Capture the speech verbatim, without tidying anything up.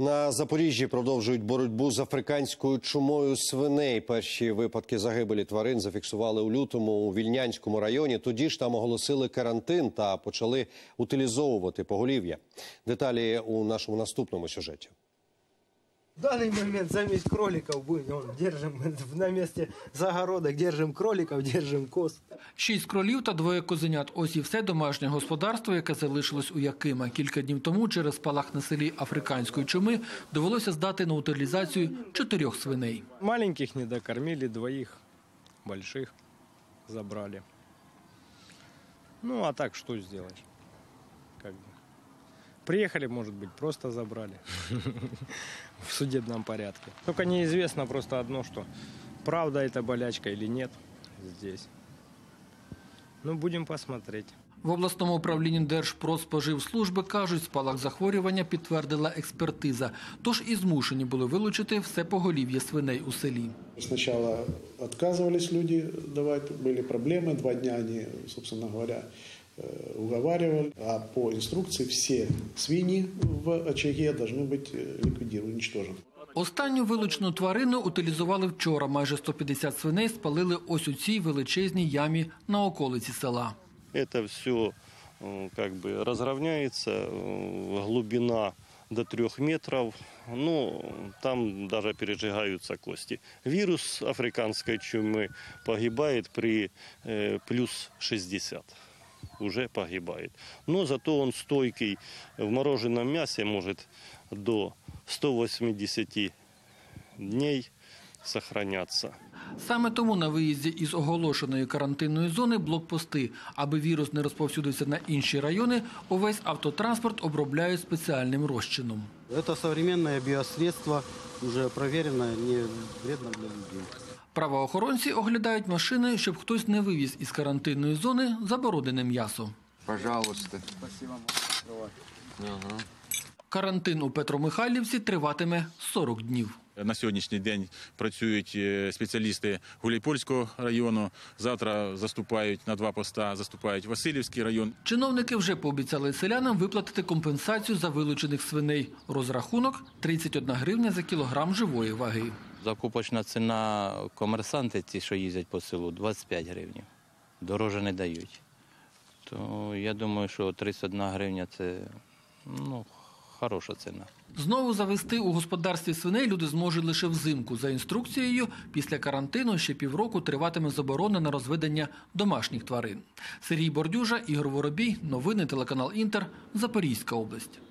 На Запоріжжі продовжують боротьбу з африканською чумою свиней. Перші випадки загибелі тварин зафіксували у лютому у Вільнянському районі. Тоді ж там оголосили карантин та почали утилізовувати поголів'я. Деталі у нашому наступному сюжеті. В данный момент замесь кроликов будем, держим на месте загородок, держим кроликов, держим коз. Шість кролів та двоє козенят – ось і все домашнє господарство, яке залишилось у Якима. Кілька днів тому через спалах на селі африканської чуми довелося здати на утилізацію чотирьох свиней. Маленьких не докормили, двоих больших забрали. Ну, а так что сделаешь? Как бы. Приехали, может быть, просто забрали в судебном порядке. Только неизвестно просто одно, что правда это болячка или нет здесь. Ну, будем посмотреть. В обласному управлінні Держпродспоживслужби кажуть, спалах захворювання підтвердила експертиза. Тож і змушені були вилучити все поголів'я свиней у селі. Сначала отказывались люди давать, были проблемы, два дня они, собственно говоря, уговаривали, а по инструкции все свиньи в очаге должны быть ликвидированы, уничтожены. Останню вилучену тварину утилізували вчора. Майже сто п'ятдесят свиней спалили ось у цій величезній ямі на околиці села. Это все как бы разровняется, глубина до трех метров, ну, там даже пережигаются кости. Вирус африканской чумы погибает при э, плюс шестьдесят. Уже погибает. Но зато он стойкий, в мороженом мясе может до ста восьмидесяти дней сохраняться. Саме тому на виїзді із оголошеної карантинної зони блокпости. Аби вірус не розповсюдився на інші райони, увесь автотранспорт обробляють спеціальним розчином. Це сучасне біосредство, вже перевірено, не вредно для людей. Правоохоронці оглядають машини, щоб хтось не вивіз із карантинної зони заборонене м'ясо. Пожалуйста. Ага. Карантин у Петромихайлівці триватиме сорок днів. На сьогоднішній день працюють спеціалісти Гуляйпольського району. Завтра заступають на два поста, заступають Васильівський район. Чиновники вже пообіцяли селянам виплатити компенсацію за вилучених свиней. Розрахунок – тридцять одна гривня за кілограм живої ваги. Закупочна ціна комерсанти, ті, що їздять по селу, двадцять п'ять гривень. Дороже не дають. То я думаю, що тридцять одна гривня – це, ну, хороша ціна. Знову завести у господарстві свиней люди зможуть лише взимку. За інструкцією, після карантину ще півроку триватиме заборона на розведення домашніх тварин. Сергій Бордюжа, Ігор Воробій, новини телеканал Інтер, Запорізька область.